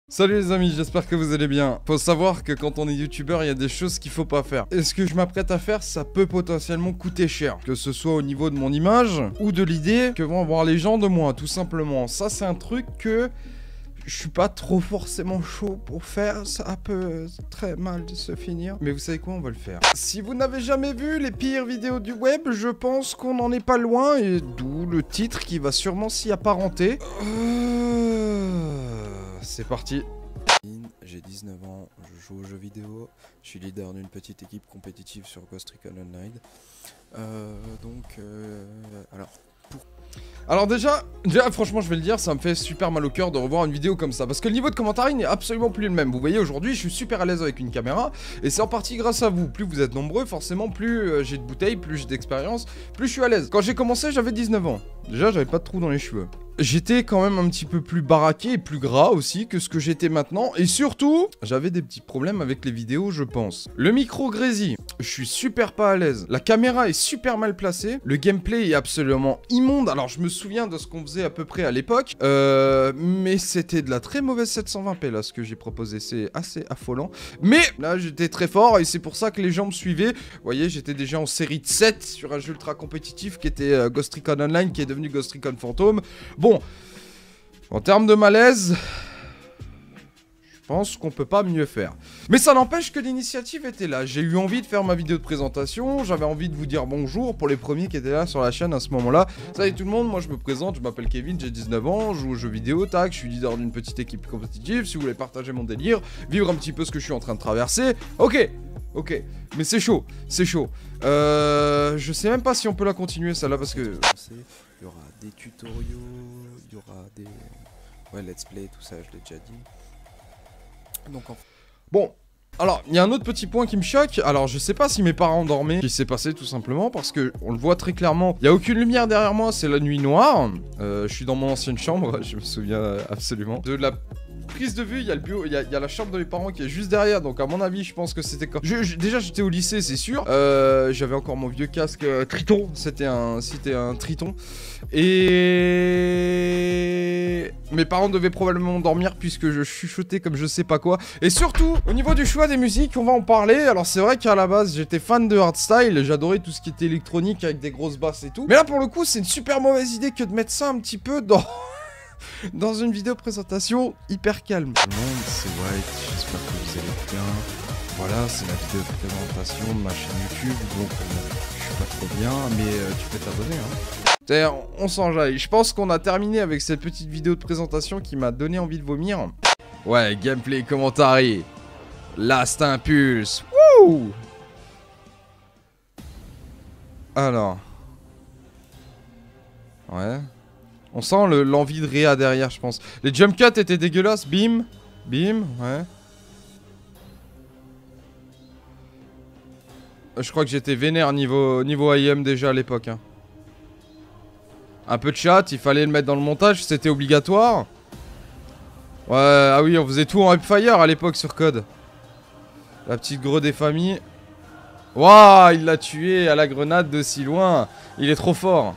Salut les amis, j'espère que vous allez bien. Faut savoir que quand on est youtubeur, il y a des choses qu'il faut pas faire. Et ce que je m'apprête à faire, ça peut potentiellement coûter cher. Que ce soit au niveau de mon image, ou de l'idée que vont avoir les gens de moi, tout simplement. Ça, c'est un truc que je suis pas trop forcément chaud pour faire. Ça peut très mal se finir. Mais vous savez quoi, on va le faire. Si vous n'avez jamais vu les pires vidéos du web, je pense qu'on n'en est pas loin. Et d'où le titre qui va sûrement s'y apparenter. C'est parti. J'ai 19 ans, je joue aux jeux vidéo, je suis leader d'une petite équipe compétitive sur Ghost Recon Online. Alors déjà, franchement je vais le dire, ça me fait super mal au cœur de revoir une vidéo comme ça. Parce que le niveau de commentaire n'est absolument plus le même. Vous voyez, aujourd'hui je suis super à l'aise avec une caméra. Et c'est en partie grâce à vous. Plus vous êtes nombreux, forcément plus j'ai de bouteilles, plus j'ai d'expérience, plus je suis à l'aise. Quand j'ai commencé, j'avais 19 ans. Déjà, j'avais pas de trous dans les cheveux. J'étais quand même un petit peu plus baraqué et plus gras aussi que ce que j'étais maintenant. Et surtout, j'avais des petits problèmes avec les vidéos, je pense. Le micro grésille. Je suis super pas à l'aise. La caméra est super mal placée. Le gameplay est absolument immonde. Alors, je me souviens de ce qu'on faisait à peu près à l'époque. Mais c'était de la très mauvaise 720p là, ce que j'ai proposé. C'est assez affolant. Mais là, j'étais très fort et c'est pour ça que les gens me suivaient. Vous voyez, j'étais déjà en série de 7 sur un jeu ultra compétitif qui était Ghost Recon Online, qui est devenu Ghost Recon Phantom. Bon, en termes de malaise, je pense qu'on peut pas mieux faire. Mais ça n'empêche que l'initiative était là. J'ai eu envie de faire ma vidéo de présentation, j'avais envie de vous dire bonjour pour les premiers qui étaient là sur la chaîne à ce moment-là. Salut tout le monde, moi je me présente, je m'appelle Kevin, j'ai 19 ans, je joue aux jeux vidéo, tac, je suis leader d'une petite équipe compétitive. Si vous voulez partager mon délire, vivre un petit peu ce que je suis en train de traverser, ok, mais c'est chaud, c'est chaud. Je sais même pas si on peut la continuer celle-là parce que... Il y aura des tutoriaux, il y aura des... Ouais, let's play, tout ça, je l'ai déjà dit. Donc, bon, alors, il y a un autre petit point qui me choque. Alors, je sais pas si mes parents dormaient, ce qui s'est passé tout simplement, parce que on le voit très clairement. Il y a aucune lumière derrière moi, c'est la nuit noire. Je suis dans mon ancienne chambre, je me souviens absolument. De la prise de vue, il y a le bureau, il y a la chambre de mes parents qui est juste derrière, donc à mon avis, je pense que c'était quand... Déjà, j'étais au lycée, c'est sûr. J'avais encore mon vieux casque Triton, c'était un Triton. Et... mes parents devaient probablement dormir puisque je chuchotais comme je sais pas quoi. Et surtout, au niveau du choix des musiques, on va en parler. Alors c'est vrai qu'à la base, j'étais fan de hardstyle, j'adorais tout ce qui était électronique avec des grosses basses et tout. Mais là, pour le coup, c'est une super mauvaise idée que de mettre ça un petit peu dans... dans une vidéo présentation hyper calme. Tout le monde, c'est White, j'espère que vous allez bien. Voilà, c'est la vidéo de présentation de ma chaîne YouTube, donc je suis pas trop bien, mais tu peux t'abonner, hein. On s'enjaille. Je pense qu'on a terminé avec cette petite vidéo de présentation qui m'a donné envie de vomir. Ouais, gameplay, commentary. Last Impulse. Wouh! Alors. Ouais. On sent l'envie de réa derrière, je pense. Les jump cuts étaient dégueulasses. Bim. Bim. Ouais. Je crois que j'étais vénère niveau IM déjà à l'époque. Hein. Un peu de chat, il fallait le mettre dans le montage, c'était obligatoire. Ouais, ah oui, on faisait tout en Upfire à l'époque sur Code. La petite greu des familles. Waouh, il l'a tué à la grenade de si loin. Il est trop fort.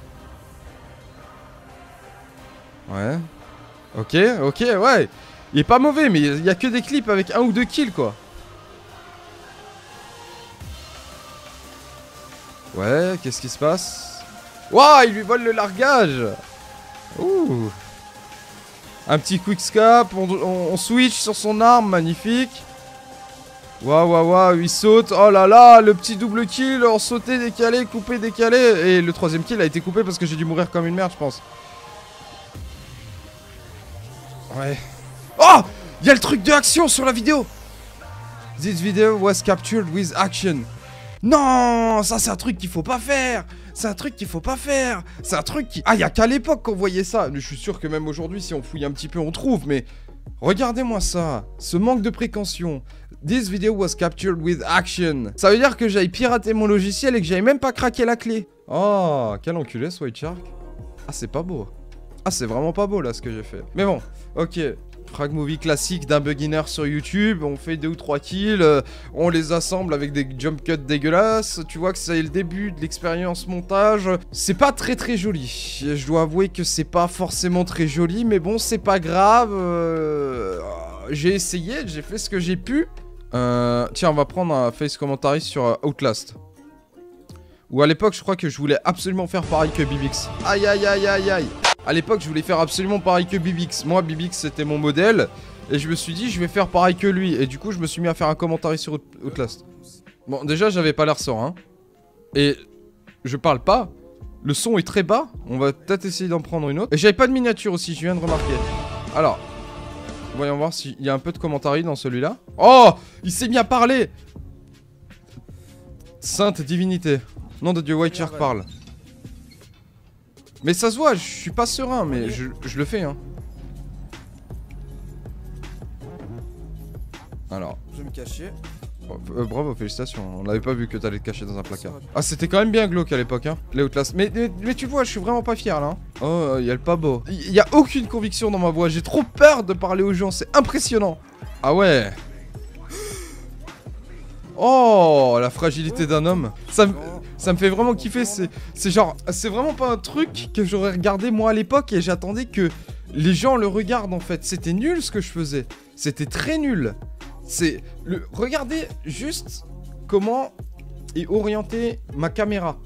Ouais. Ok, ouais. Il est pas mauvais, mais il y a que des clips avec 1 ou 2 kills, quoi. Ouais, qu'est-ce qui se passe? Waouh, il lui vole le largage. Ouh. Un petit quickscope, on switch sur son arme, magnifique. Waouh, il saute. Oh là là, le petit double kill en sauté, décalé, coupé, décalé. Et le troisième kill a été coupé parce que j'ai dû mourir comme une merde, je pense. Ouais. Oh, il y a le truc de action sur la vidéo. This video was captured with action. Non, ça c'est un truc qu'il faut pas faire. C'est un truc qu'il faut pas faire. C'est un truc qui... Ah, il y a qu'à l'époque qu'on voyait ça. Je suis sûr que même aujourd'hui, si on fouille un petit peu, on trouve. Mais regardez-moi ça. Ce manque de précaution. This video was captured with action. Ça veut dire que j'aille pirater mon logiciel et que j'aille même pas craquer la clé. Oh, quel enculé ce White Shark. Ah, c'est pas beau. Ah, c'est vraiment pas beau là ce que j'ai fait. Mais bon, ok. Frag movie classique d'un beginner sur YouTube, on fait 2 ou 3 kills, on les assemble avec des jump cuts dégueulasses, tu vois que c'est le début de l'expérience montage. C'est pas très joli, je dois avouer que c'est pas forcément très joli, mais bon c'est pas grave, j'ai essayé, j'ai fait ce que j'ai pu. Tiens, on va prendre un face commentary sur Outlast. Ou à l'époque, je crois que je voulais absolument faire pareil que Bibix. Aïe, aïe, aïe, aïe, aïe. À l'époque, je voulais faire absolument pareil que Bibix. Moi, Bibix, c'était mon modèle. Et je me suis dit, je vais faire pareil que lui. Et du coup, je me suis mis à faire un commentary sur Outlast. Bon, déjà, j'avais pas l'air sort, hein. Et je parle pas. Le son est très bas. On va peut-être essayer d'en prendre une autre. Et j'avais pas de miniature aussi, je viens de remarquer. Alors, voyons voir s'il y a un peu de commentary dans celui-là. Oh, il s'est mis à parler. Sainte divinité. Nom de Dieu, White Shark parle. Mais ça se voit, je suis pas serein, mais je le fais, hein. Alors. Je vais me cacher. Bravo, félicitations. On l'avait pas vu que t'allais te cacher dans un placard. Ah, c'était quand même bien glauque à l'époque, hein, les Outlast. Mais tu vois, je suis vraiment pas fier là. Hein. Oh, y'a le pas beau. Y a aucune conviction dans ma voix. J'ai trop peur de parler aux gens. C'est impressionnant. Ah ouais. Oh, la fragilité d'un homme. Ça me fait vraiment kiffer. C'est genre, c'est vraiment pas un truc que j'aurais regardé moi à l'époque et j'attendais que les gens le regardent en fait. C'était nul ce que je faisais. C'était très nul. Regardez juste comment est orientée ma caméra.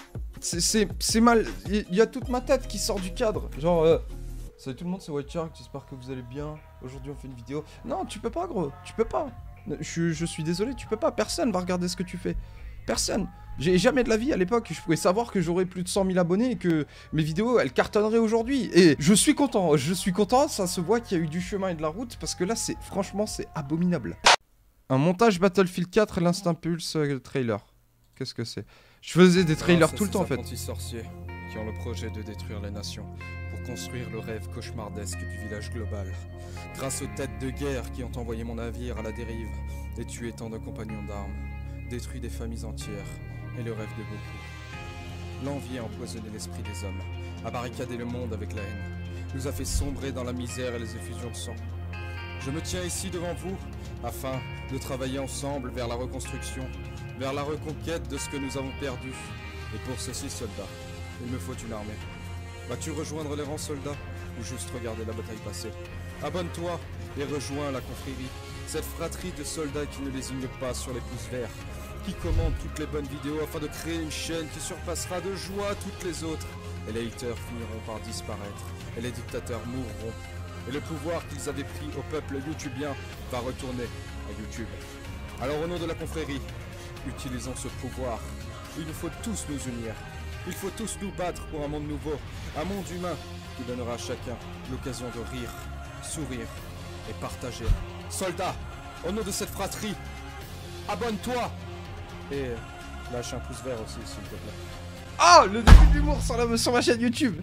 C'est mal. Il y a toute ma tête qui sort du cadre. Genre, salut tout le monde, c'est White Shark. J'espère que vous allez bien. Aujourd'hui, on fait une vidéo. Non, tu peux pas, gros. Tu peux pas. Je suis désolé, tu peux pas. Personne va regarder ce que tu fais. Personne. J'ai jamais de la vie à l'époque. Je pouvais savoir que j'aurais plus de 100 000 abonnés et que mes vidéos elles cartonneraient aujourd'hui. Et je suis content. Je suis content. Ça se voit qu'il y a eu du chemin et de la route parce que là, franchement, c'est abominable. Un montage Battlefield 4, l'Instinct Pulse trailer. Qu'est-ce que c'est? Je faisais des trailers tout le temps en fait. Ces sorciers qui ont le projet de détruire les nations pour construire le rêve cauchemardesque du village global. Grâce aux têtes de guerre qui ont envoyé mon navire à la dérive et tué tant de compagnons d'armes, détruit des familles entières et le rêve de beaucoup. L'envie a empoisonné l'esprit des hommes, a barricadé le monde avec la haine, nous a fait sombrer dans la misère et les effusions de sang. Je me tiens ici devant vous afin de travailler ensemble vers la reconstruction, vers la reconquête de ce que nous avons perdu. Et pour ceci, soldats, il me faut une armée. Vas-tu rejoindre les rangs soldats ou juste regarder la bataille passer? Abonne-toi et rejoins la confrérie, cette fratrie de soldats qui ne lésignent pas sur les pouces verts, qui commandent toutes les bonnes vidéos afin de créer une chaîne qui surpassera de joie toutes les autres. Et les haters finiront par disparaître, et les dictateurs mourront. Et le pouvoir qu'ils avaient pris au peuple youtubien va retourner à YouTube. Alors au nom de la confrérie, utilisons ce pouvoir. Il nous faut tous nous unir. Il faut tous nous battre pour un monde nouveau. Un monde humain qui donnera à chacun l'occasion de rire, sourire et partager. Soldats, au nom de cette fratrie, abonne-toi et lâche un pouce vert aussi s'il te plaît. Ah, le début de l'humour sur ma chaîne YouTube.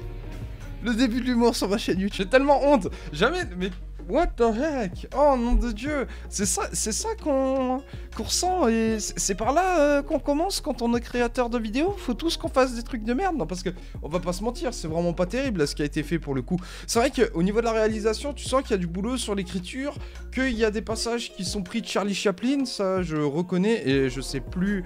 Le début de l'humour sur ma chaîne YouTube. J'ai tellement honte. Jamais. Mais what the heck? Oh nom de Dieu. C'est ça qu'on ressent. Et c'est par là qu'on commence quand on est créateur de vidéos. Faut tous qu'on fasse des trucs de merde. Non, parce que on va pas se mentir, c'est vraiment pas terrible là, ce qui a été fait pour le coup. C'est vrai qu'au niveau de la réalisation, tu sens qu'il y a du boulot sur l'écriture, qu'il y a des passages qui sont pris de Charlie Chaplin. Ça, je reconnais et je sais plus.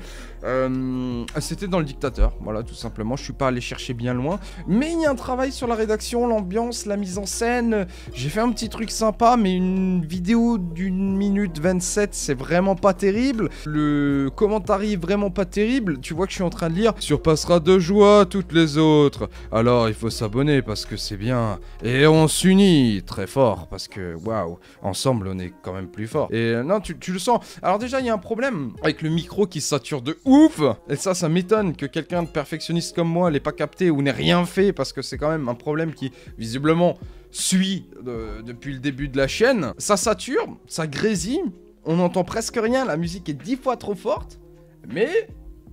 C'était dans Le Dictateur. Voilà, tout simplement. Je suis pas allé chercher bien loin. Mais il y a un travail sur la rédaction, l'ambiance, la mise en scène. J'ai fait un petit truc sympa, mais une vidéo d'1 minute 27, c'est vraiment pas terrible. Le commentary est vraiment pas terrible. Tu vois que je suis en train de lire. Surpassera de joie toutes les autres. Alors il faut s'abonner parce que c'est bien. Et on s'unit très fort parce que waouh, ensemble on est quand même plus fort. Et non, tu le sens. Alors déjà il y a un problème avec le micro qui sature de ouf. Et ça m'étonne que quelqu'un de perfectionniste comme moi l'ait pas capté ou n'ait rien fait parce que c'est quand même un problème qui visiblement suit depuis le début de la chaîne. Ça sature, ça grésille, on n'entend presque rien, la musique est 10 fois trop forte, mais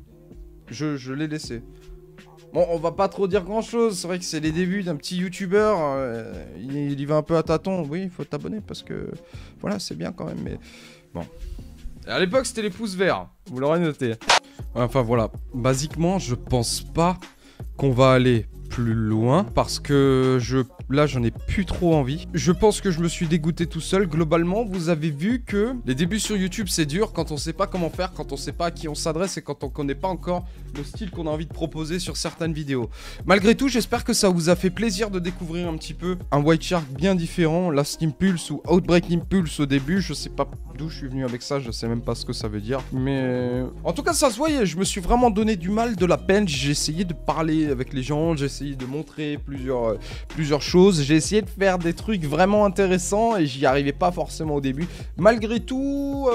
je l'ai laissé. Bon, on va pas trop dire grand chose, c'est vrai que c'est les débuts d'un petit youtubeur, il y va un peu à tâtons, oui, il faut t'abonner parce que, voilà, c'est bien quand même, mais bon. Et à l'époque, c'était les pouces verts, vous l'aurez noté. Enfin voilà, basiquement, je pense pas qu'on va aller plus loin parce que là j'en ai plus trop envie. Je pense que je me suis dégoûté tout seul. Globalement, vous avez vu que les débuts sur YouTube c'est dur quand on sait pas comment faire, quand on sait pas à qui on s'adresse et quand on connaît pas encore le style qu'on a envie de proposer sur certaines vidéos. Malgré tout, j'espère que ça vous a fait plaisir de découvrir un petit peu un White Shark bien différent, Last Impulse ou Outbreak Impulse au début. Je sais pas d'où je suis venu avec ça, je sais même pas ce que ça veut dire. Mais en tout cas, ça se voyait, je me suis vraiment donné du mal, de la peine. J'ai essayé de parler avec les gens, j'ai essayé de montrer plusieurs choses. J'ai essayé de faire des trucs vraiment intéressants et j'y arrivais pas forcément au début. Malgré tout,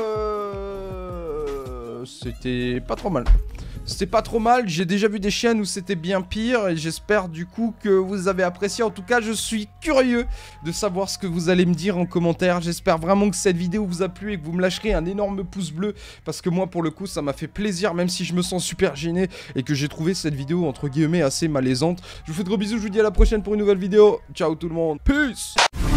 c'était pas trop mal. C'était pas trop mal, j'ai déjà vu des chaînes où c'était bien pire et j'espère du coup que vous avez apprécié. En tout cas, je suis curieux de savoir ce que vous allez me dire en commentaire. J'espère vraiment que cette vidéo vous a plu et que vous me lâcherez un énorme pouce bleu parce que moi pour le coup ça m'a fait plaisir même si je me sens super gêné et que j'ai trouvé cette vidéo entre guillemets assez malaisante. Je vous fais de gros bisous, je vous dis à la prochaine pour une nouvelle vidéo. Ciao tout le monde, peace.